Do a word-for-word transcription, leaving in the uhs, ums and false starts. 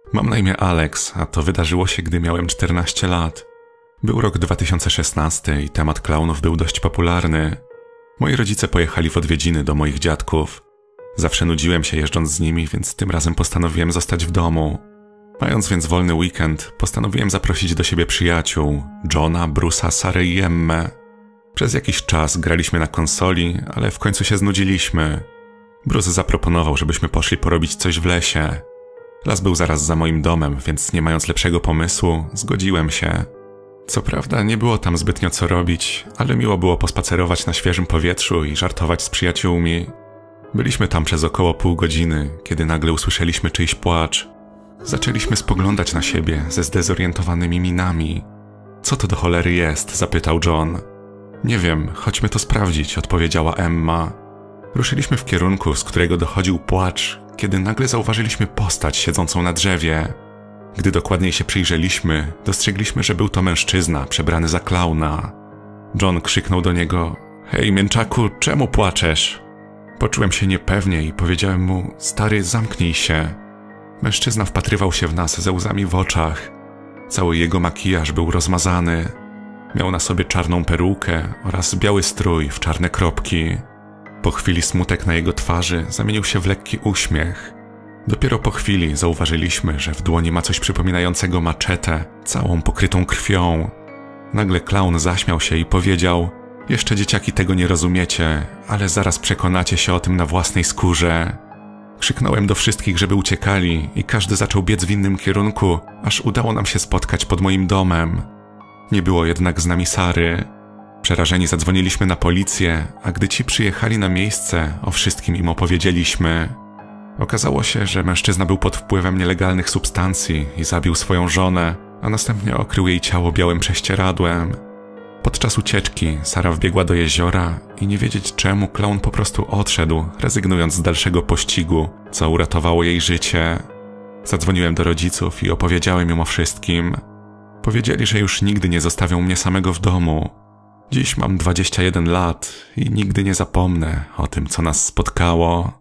Mam na imię Alex, a to wydarzyło się, gdy miałem czternaście lat. Był rok dwa tysiące szesnasty i temat klaunów był dość popularny. Moi rodzice pojechali w odwiedziny do moich dziadków. Zawsze nudziłem się jeżdżąc z nimi, więc tym razem postanowiłem zostać w domu. Mając więc wolny weekend, postanowiłem zaprosić do siebie przyjaciół, Johna, Bruce'a, Sarę i Emmę. Przez jakiś czas graliśmy na konsoli, ale w końcu się znudziliśmy. Bruce zaproponował, żebyśmy poszli porobić coś w lesie. Las był zaraz za moim domem, więc nie mając lepszego pomysłu, zgodziłem się. Co prawda nie było tam zbytnio co robić, ale miło było pospacerować na świeżym powietrzu i żartować z przyjaciółmi. Byliśmy tam przez około pół godziny, kiedy nagle usłyszeliśmy czyjś płacz. Zaczęliśmy spoglądać na siebie ze zdezorientowanymi minami. Co to do cholery jest? Zapytał John. Nie wiem, chodźmy to sprawdzić, odpowiedziała Emma. Ruszyliśmy w kierunku, z którego dochodził płacz, kiedy nagle zauważyliśmy postać siedzącą na drzewie. Gdy dokładniej się przyjrzeliśmy, dostrzegliśmy, że był to mężczyzna przebrany za klauna. John krzyknął do niego: „Hej, mięczaku, czemu płaczesz?” Poczułem się niepewnie i powiedziałem mu: „Stary, zamknij się”. Mężczyzna wpatrywał się w nas ze łzami w oczach. Cały jego makijaż był rozmazany. Miał na sobie czarną perukę oraz biały strój w czarne kropki. Po chwili smutek na jego twarzy zamienił się w lekki uśmiech. Dopiero po chwili zauważyliśmy, że w dłoni ma coś przypominającego maczetę, całą pokrytą krwią. Nagle klaun zaśmiał się i powiedział: „Jeszcze dzieciaki tego nie rozumiecie, ale zaraz przekonacie się o tym na własnej skórze”. Krzyknąłem do wszystkich, żeby uciekali i każdy zaczął biec w innym kierunku, aż udało nam się spotkać pod moim domem. Nie było jednak z nami Sary. Przerażeni zadzwoniliśmy na policję, a gdy ci przyjechali na miejsce, o wszystkim im opowiedzieliśmy. Okazało się, że mężczyzna był pod wpływem nielegalnych substancji i zabił swoją żonę, a następnie okrył jej ciało białym prześcieradłem. Podczas ucieczki Sara wbiegła do jeziora i nie wiedzieć czemu klaun po prostu odszedł, rezygnując z dalszego pościgu, co uratowało jej życie. Zadzwoniłem do rodziców i opowiedziałem im o wszystkim. Powiedzieli, że już nigdy nie zostawią mnie samego w domu. Dziś mam dwadzieścia jeden lat i nigdy nie zapomnę o tym, co nas spotkało.